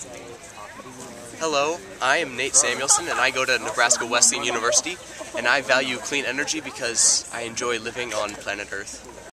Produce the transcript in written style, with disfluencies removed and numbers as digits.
Hello, I am Nate Samuelson and I go to Nebraska Wesleyan University, and I value clean energy because I enjoy living on planet Earth.